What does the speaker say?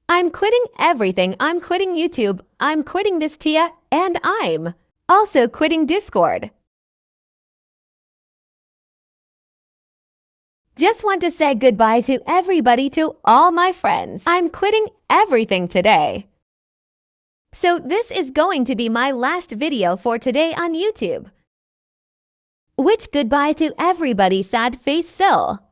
I'm quitting everything. I'm quitting YouTube. I'm quitting this Tiya, and I'm also quitting Discord. Just want to say goodbye to everybody, to all my friends. I'm quitting everything today. So this is going to be my last video for today on YouTube. Which goodbye to everybody, sad face Sil.